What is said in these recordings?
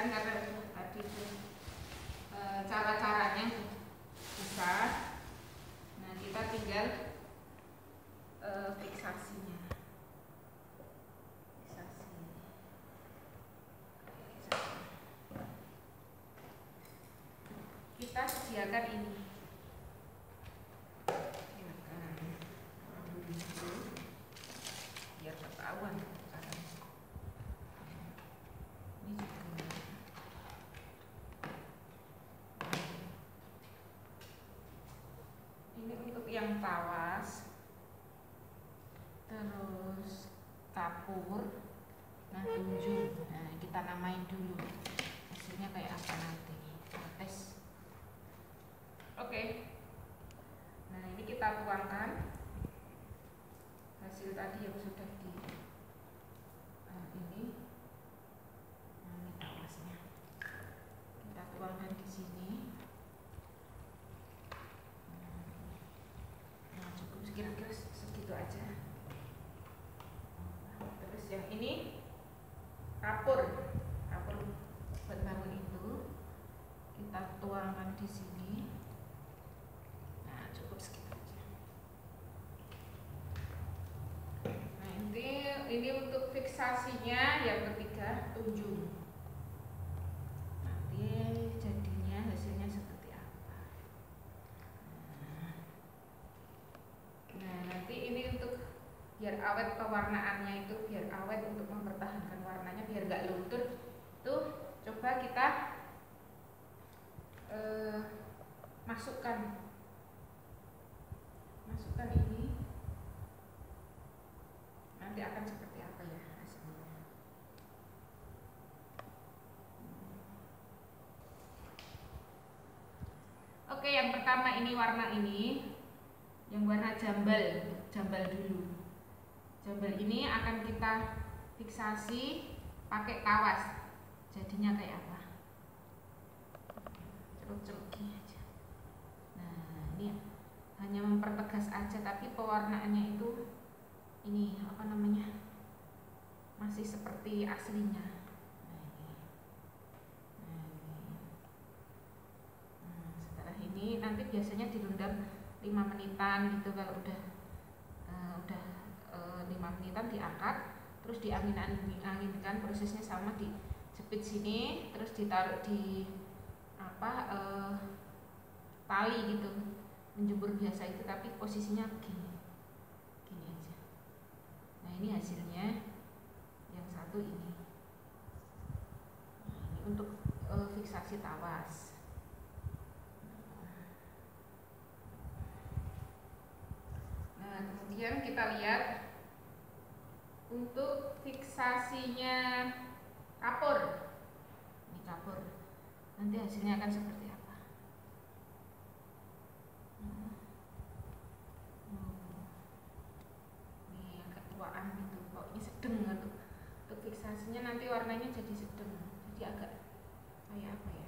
kan karena tadi itu cara-caranya bisa. Nah, kita tinggal fiksasinya. Kita sediakan ini. Biar ketahuan caranya. Ini untuk yang tawas, terus kapur, nah tunjung. Nah, kita namain dulu hasilnya kayak apa nanti. Kita tes. Oke. Nah, ini kita tuangkan hasil tadi yang sudah di ini. Nah, ini tawasnya. Kita tuangkan di sini. Nah, cukup kira-kira segitu aja. Terus yang ini kapur buat bangun itu kita tuangkan di sini. Nah, cukup segitu aja. Nah, ini untuk fiksasinya. Yang ketiga, tunjung. Nanti jadinya hasilnya seperti apa. Nah, nanti ini untuk biar awet pewarnaannya itu, biar awet untuk mempertahankan warnanya biar gak luntur. Tuh, coba kita masukkan ini. Nanti akan seperti apa ya hasilnya. Oke, yang pertama ini warna ini, yang warna jambal dulu. Jambal ini akan kita fiksasi pakai tawas. Jadinya kayak apa? Celuk-celuki aja. Nah, ini hanya mempertegas aja, tapi pewarnaannya itu ini apa namanya? Masih seperti aslinya. Setelah ini nanti biasanya direndam 5 menitan gitu. Kalau udah 5 menitan diangkat, terus diangin-anginkan. Prosesnya sama, dijepit sini, terus ditaruh di tali gitu, menjemur biasa itu, tapi posisinya gini aja. Nah, ini hasilnya yang satu ini. Nah, ini untuk fiksasi tawas. Nah, kemudian kita lihat untuk fiksasinya kapur. Ini kapur. Nanti hasilnya akan seperti apa? Ini agak tuaan gitu. Pokoknya sedang untuk fiksasinya nanti warnanya jadi sedang. Jadi agak kayak apa ya?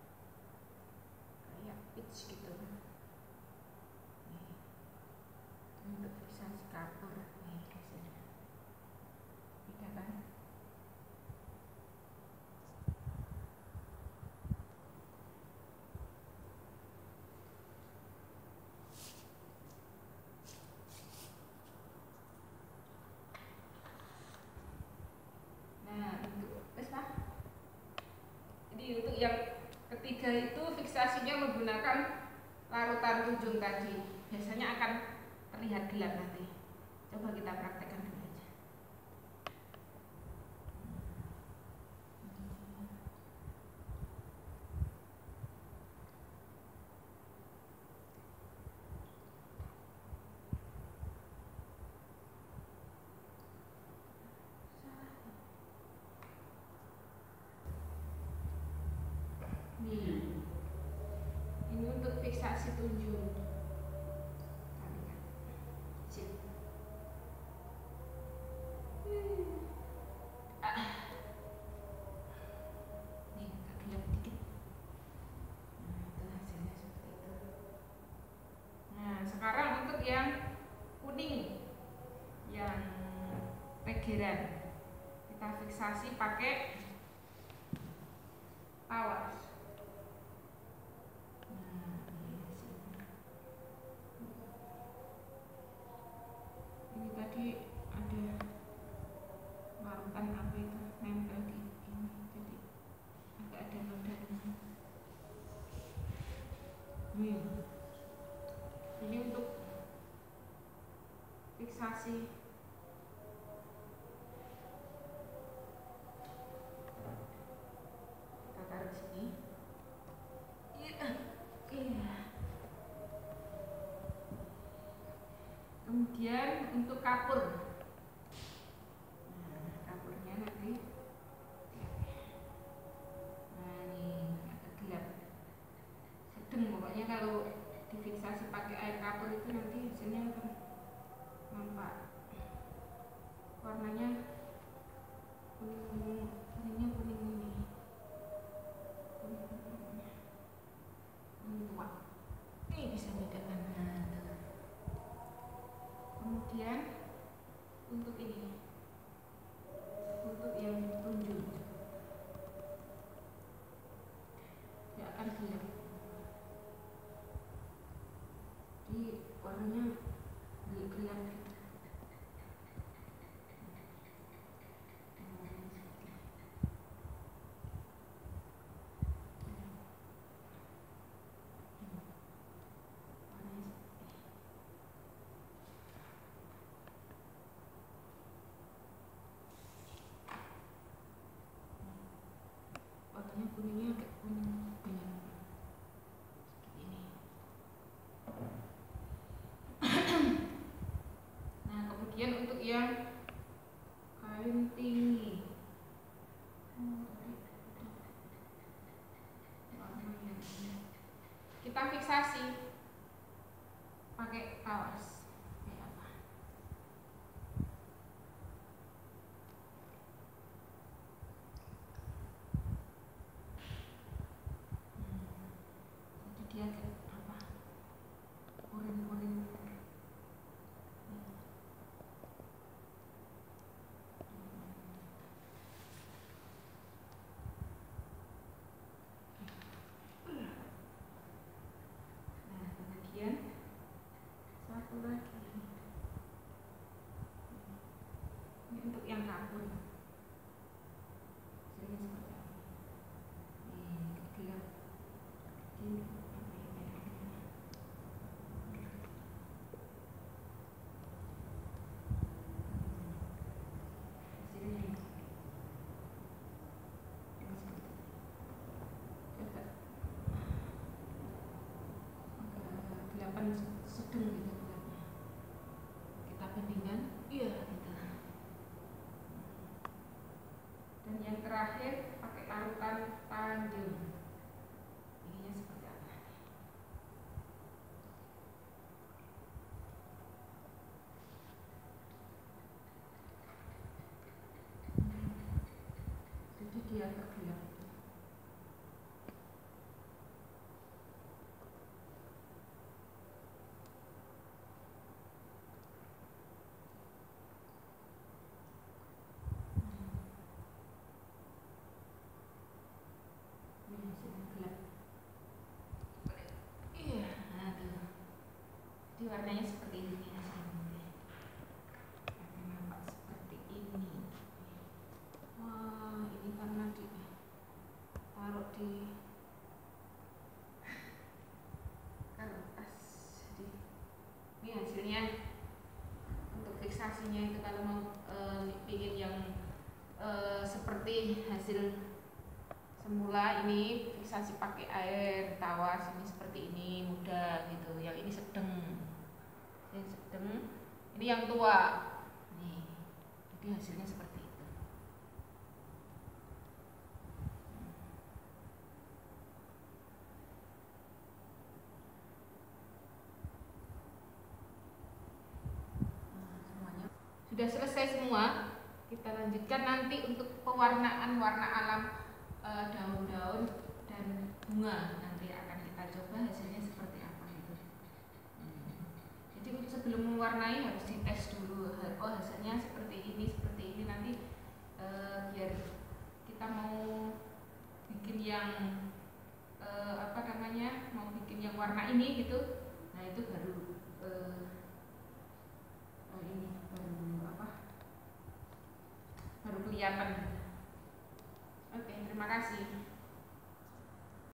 Kayak peach gitu. Nih. Untuk fiksasi kapur. Nih hasilnya. Beda kan? Untuk yang ketiga itu fiksasinya menggunakan larutan tunjung tadi. Biasanya akan terlihat gelap nanti. Coba kita praktekkan dulu aja. Ini untuk fiksasi tunjung. Nih, agak gelap dikit. Nah, itu hasilnya seperti itu. Nah, sekarang untuk yang kuning, yang pegeran, kita fiksasi pakai tawas. Nah, ini hasilnya. Ini tadi ada larutan apa itu nempel di ini, jadi agak ada nodanya. Ini untuk fiksasi. Kita taruh sini. Kemudian untuk kapur. Nah, kapurnya nanti. Nah, ini agak gelap. Sedang pokoknya kalau difiksasi pakai air kapur itu nanti hasilnya akan nampak warnanya kuning ini tua. Ini bisa bedakan. Kemudian untuk ini, untuk yang tunjuk dia akan gelap. Jadi warnanya gelap. Warnanya kuningnya agak kuning gelap seperti ini. Nah, kemudian untuk yang kain tinggi, kita fiksasi pakai tawas. Jadi dia kayak urin-urin. Nah, kemudian satu lagi. Ini untuk yang kapur. Hasilnya seperti apa? Ini gelap. Ini sedang gitu gelapnya. Kita bandingkan, iya gitu. Dan yang terakhir pakai larutan tanjung. Ininya seperti apa? Jadi dia agak gelap. Jadi warnanya seperti ini hasilnya. Nampak seperti ini. Wah, ini karena ditaruh di kertas. Jadi ini hasilnya untuk fiksasinya itu kalau mau bikin yang seperti hasil semula ini fiksasi pakai air tawas ini seperti ini mudah gitu. Yang ini sedang. Ini yang tua nih, jadi hasilnya seperti itu. Semuanya sudah selesai semua. Kita lanjutkan nanti untuk pewarnaan warna alam daun-daun dan bunga. Nanti akan kita coba hasilnya seperti apa gitu. Jadi sebelum mewarnai harus dites dulu. Oh, hasilnya seperti ini nanti biar kita mau bikin bikin yang apa namanya, mau bikin yang warna ini gitu, nah itu baru ini baru apa, baru kelihatan. Oke, terima kasih.